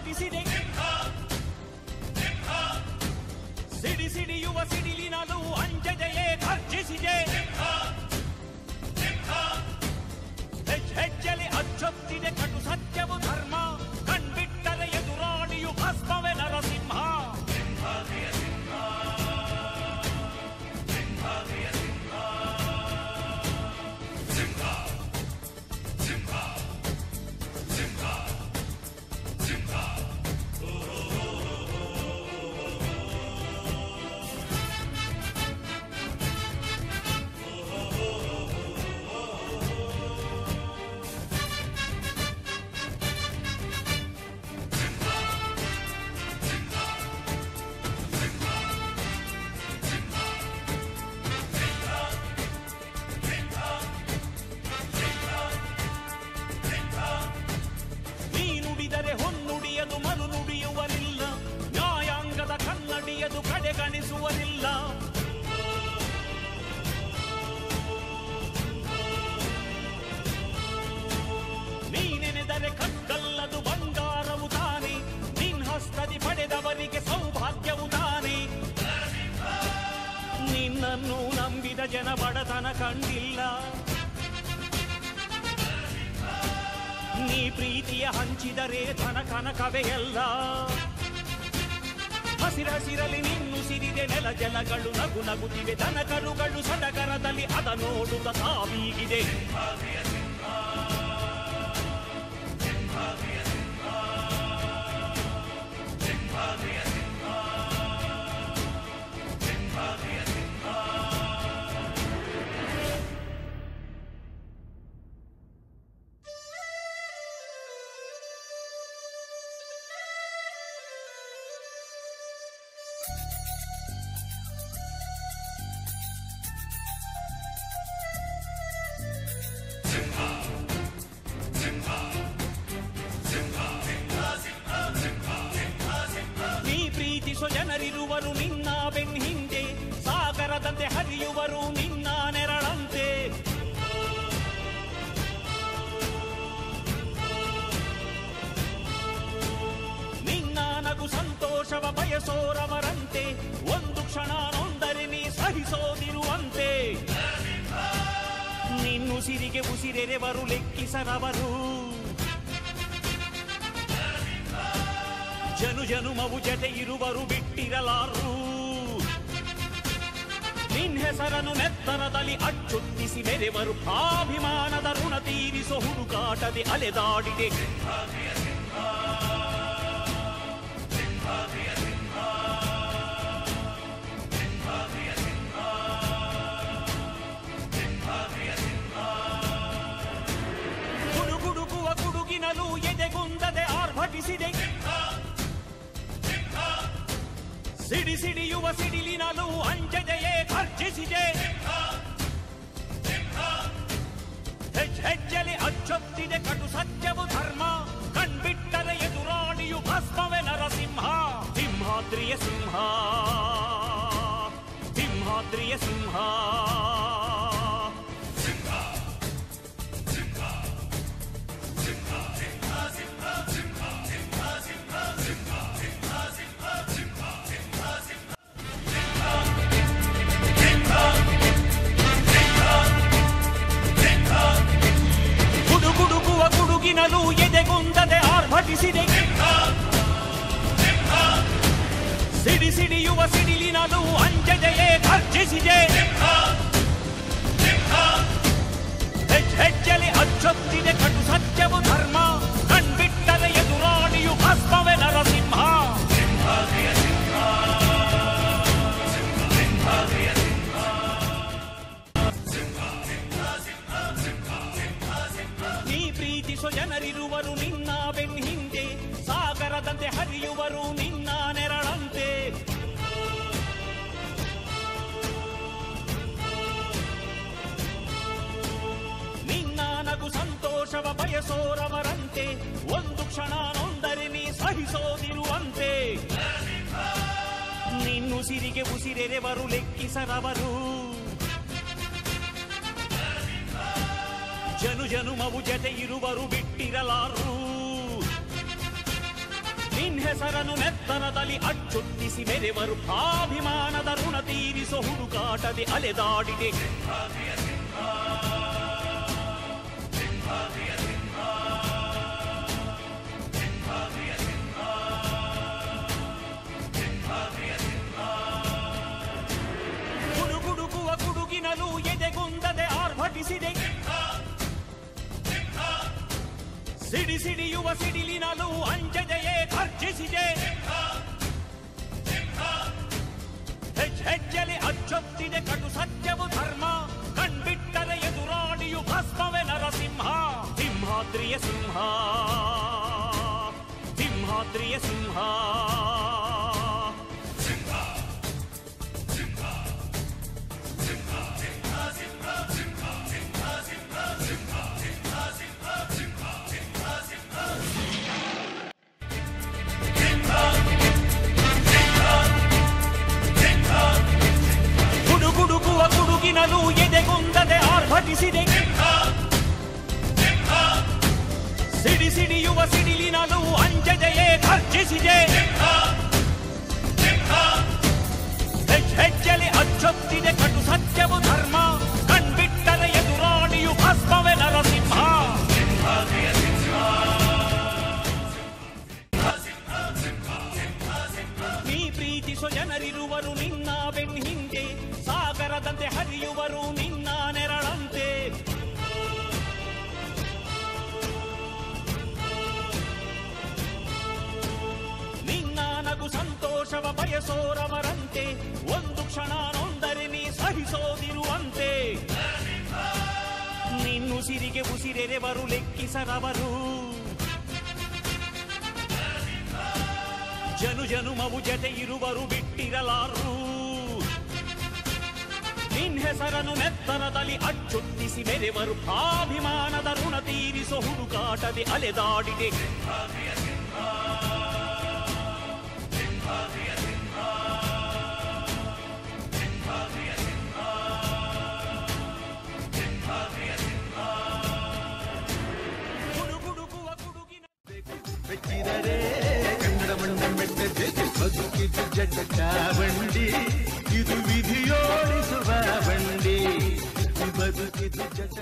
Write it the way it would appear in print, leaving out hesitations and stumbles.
ಆರ್ಭಟಿಸಿದೆ. ಸಿಡಿ ಸಿಡಿಯುವ ಸಿಡಿಲಿನಲು ಅಂಜದೆಯೇ ಗರ್ಜಿಸಿದೆ. ಹೆಜ್ಜೆಲಿ ಅಚ್ಚೊತ್ತಿದೆ ಕಟು ಸತ್ಯವು ಧರ್ಮ. ಕಣ್ಬಿಟ್ಟರೆ ಎದುರಾಳಿಯು ಭಸ್ಮವೇ ನರಸಿಂಹ. ಹೊನ್ನುಡಿಯದು ಮನು ನುಡಿಯುವರಿಲ್ಲ. ನ್ಯಾಯಾಂಗದ ಕನ್ನಡಿಯದು ಕಡೆಗಣಿಸುವರಿಲ್ಲ. ನೀನೆನೆದರೆ ಕಗ್ಗಲ್ಲದು ಬಂಗಾರವು ತಾನೆ. ನಿನ್ ಹಸ್ತದಿ ಪಡೆದವರಿಗೆ ಸೌಭಾಗ್ಯವು ತಾನೆ. ನಿನ್ನನ್ನು ನಂಬಿದ ಜನ ಬಡತನ ಕಂಡಿಲ್ಲ. ನೀ ಪ್ರೀತಿಯ ಹಂಚಿದರೆ ಧನ ಕನಕವೇ ಎಲ್ಲ. ಹಸಿರಸಿರಲಿ ನಿನ್ನು ಸಿರಿದೆ ನೆಲ ಜಲಗಳು ನಗು ನಗುತ್ತಿವೆ. ದನ ಕರುಗಳು ಸಡಗರದಲ್ಲಿ ಅದ ನೋಡುತ್ತ ತಾವೀಗಿದೆ. ಜನರಿರುವರು ನಿನ್ನ ಬೆನ್ ಹಿಂದೆ. ಸಾಗರದಂತೆ ಹರಿಯುವರು ನಿನ್ನ ನೆರಳಂತೆ. ನಿನ್ನ ನಗು ಸಂತೋಷವ ಬಯಸೋರವರಂತೆ. ಒಂದು ಕ್ಷಣ ನೊಂದರೆ ನೀ ಸಹಿಸೋದಿರುವಂತೆ. ನಿನ್ನುಸಿರಿಗೆ ಉಸಿರೆರೆವರು ಲೆಕ್ಕಿಸರವರು. ಜನುಮವು ಜತೆ ಇರುವರು ಬಿಟ್ಟಿರಲಾರು. ನಿನ್ ಹೆಸರನ್ನು ನೆತ್ತರದಲ್ಲಿ ಅಚ್ಚೊತ್ತಿಸಿ ಮೆರೆವರು. ಅಭಿಮಾನದ ಋಣ ತೀರಿಸೋ ಹುಡುಕಾಟದೆ ಅಲೆದಾಡಿದೆ. ಗುಡುಗುಡುಗುವ ಗುಡುಗಿನಲು ಎದೆಗುಂದದೆ ಆರ್ಭಟಿಸಿದೆ. ಸಿಡಿ ಸಿಡಿಯುವ ಸಿಡಿಲಿನಲು ಅಂಜದೆಯೇ ಗರ್ಜಿಸಿದೆ. ಹೆಜ್ಜೆಲಿ ಅಚ್ಚೊತ್ತಿದೆ ಕಟು ಸತ್ಯವು ಧರ್ಮ. ಕಣ್ಬಿಟ್ಟರೆ ಎದುರಾಳಿಯು ಭಸ್ಮವೇ ನರಸಿಂಹ. ಸಿಂಹಾದ್ರಿಯ ಸಿಂಹ, ಸಿಂಹಾದ್ರಿಯ ಸಿಂಹ. ಗುಡುಗುಡುಗುವ ಗುಡುಗಿನಲು ಎದೆಗುಂದದೆ ಆರ್ಭಟಿಸಿದೆ. ಸಿಡಿ ಸಿಡಿಯುವ ಸಿಡಿಲಿನಲು ಅಂಜದೆಯೇ ಗರ್ಜಿಸಿದೆ. ಹೆಜ್ಜೆಲಿ ಅಚ್ಚೊತ್ತಿದೆ ಕಟು ಸತ್ಯವು ಧರ್ಮ. ಕಣ್ಬಿಟ್ಟರೆ ಎದುರಾಳಿಯು ಭಸ್ಮವೇ ನರಸಿಂಹ. ನೀ ಪ್ರೀತಿಸೋ ಜನರಿರುವರು ನಿನ್ನ ಬೆನ್ ಹಿಂದೆ. ಸಾಗರದಂತೆ ಹರಿಯುವರು ನಿನ್ನ ನೆರಳಂತೆ. ನಿನ್ನ ನಗು ಸಂತೋಷವ ಬಯಸೋರವರಂತೆ. ಒಂದು ಕ್ಷಣ ನೊಂದರೆ ನೀ ಸಹಿಸೋದಿರುವಂತೆ. ನಿನ್ನುಸಿರಿಗೆ ಉಸಿರೆರೆವರು ಲೆಕ್ಕಿಸರವರು. ಜನುಮವು ಜತೆ ಇರುವರು ಬಿಟ್ಟಿರಲಾರು. ಹೆಸರನ್ನು ನೆತ್ತರದಲ್ಲಿ ಅಚ್ಚೊತ್ತಿಸಿ ಮೆರೆವರು. ಅಭಿಮಾನದ ಋಣ ತೀರಿಸೋ ಹುಡುಕಾಟದೆ ಅಲೆದಾಡಿದೆ. ಗುಡುಗುಡುಗುವ ಗುಡುಗಿನಲು ಎದೆಗುಂದದೆ ಆರ್ಭಟಿಸಿದೆ. ಸಿಡಿ ಸಿಡಿಯುವ ಸಿಡಿಲಿನಲು ಅಂಜದೆಯೇ ಗರ್ಜಿಸಿದೆ. ಹೆಜ್ಜೆಲೆ ಅಚ್ಚೊತ್ತಿದೆ ಕಟು ಸತ್ಯವು ಧರ್ಮ. ಕಣ್ಬಿಟ್ಟರೆ ಎದುರಾಳಿಯು ಭಸ್ಮವೇ ನರಸಿಂಹ. ಸಿಂಹಾದ್ರಿಯ ಸಿಂಹ, ಸಿಂಹಾದ್ರಿಯ ಸಿಂಹ. ಗುಡುಗುಡುಗುವ ಗುಡುಗಿನಲು ಎದೆಗುಂದದೆ ಆರ್ಭಟಿಸಿದೆ. ಸಿಡಿ ಸಿಡಿಯುವ ಸಿಡಿಲಿನಲು ಅಂಜದೆಯೇ ಗರ್ಜಿಸಿದೆ. ಹೆಜ್ಜೆಲೆ ಅಚ್ಚೊತ್ತಿದೆ ಕಟು ಸತ್ಯವು ಧರ್ಮ. ಕಣ್ಬಿಟ್ಟರೆ ಎದುರಾಳಿಯು ಭಸ್ಮವೇ ನರಸಿಂಹ. ನೀ ಪ್ರೀತಿಸೋ ಜನರಿರುವರು ನಿನ್ನ ಬೆನ್ ಹಿಂದೆ. ಸಾಗರದಂತೆ ಹರಿಯುವರು ನಿನ್ನ ನೆರಳಂತೆ. ನಿನ್ನ ನಗು ಸಂತೋಷವ ಬಯಸೋರವರಂತೆ. ಒಂದು ಕ್ಷಣ ನೊಂದರೆ ನೀ ಸಹಿಸೋದಿರುವಂತೆ. ನಿನ್ನುಸಿರಿಗೆ ಉಸಿರೆರೆವರು ಲೆಕ್ಕಿಸರವರು. ಜನು ಜನುಮವು ಜತೆ ಇರುವರು ಬಿಟ್ಟಿರಲಾರು. ನಿನ್ ಹೆಸರನ್ನು ನೆತ್ತರದಲ್ಲಿ ಅಚ್ಚೊತ್ತಿಸಿ ಮೆರೆವರು. ಅಭಿಮಾನದ ಋಣ ತೀರಿಸೋ ಹುಡುಕಾಟದೆ ಅಲೆದಾಡಿದೆ. ಗುಡುಗುಡುಗುವ ಗುಡುಗಿನ ಬೆಚ್ಚಿದರೆ ಕನ್ನಡ ಮಣ್ಣ ಮೆಟ್ಟದೆ ಬದುಕಿದು ಜಡ್ಡ ಚಾವಂಡಿ. ಇದು ವಿಧಿಯೋಡಿಸುವ ಬಂಡಿ. ಬದುಕಿದು ಜಡ್ಡ